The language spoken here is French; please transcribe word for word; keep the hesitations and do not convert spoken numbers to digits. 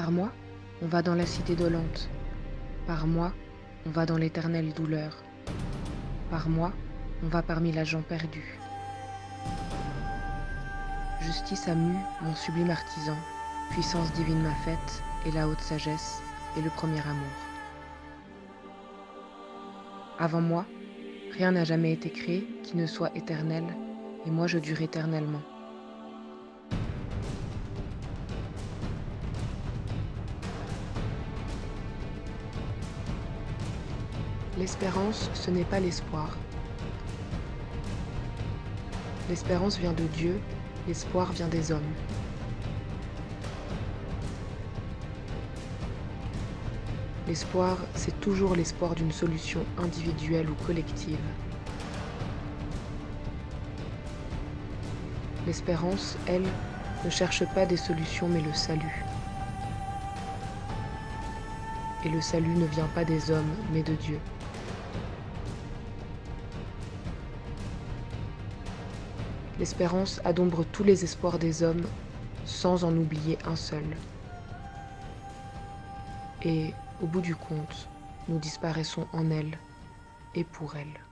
Par moi, on va dans la cité dolente. Par moi, on va dans l'éternelle douleur. Par moi, on va parmi la gent perdue. Justice a mu mon sublime artisan, puissance divine m'a faite, et la haute sagesse, et le premier amour. Avant moi, rien n'a jamais été créé qui ne soit éternel, et moi je dure éternellement. L'espérance, ce n'est pas l'espoir. L'espérance vient de Dieu, l'espoir vient des hommes. L'espoir, c'est toujours l'espoir d'une solution individuelle ou collective. L'espérance, elle, ne cherche pas des solutions mais le salut. Et le salut ne vient pas des hommes mais de Dieu. L'espérance adombre tous les espoirs des hommes sans en oublier un seul. Et, au bout du compte, nous disparaissons en elle et pour elle.